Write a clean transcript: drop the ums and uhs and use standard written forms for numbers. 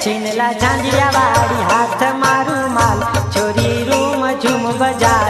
छीनला झांझिया वाली हाथ मारू माल छोरी रूम झूम बजा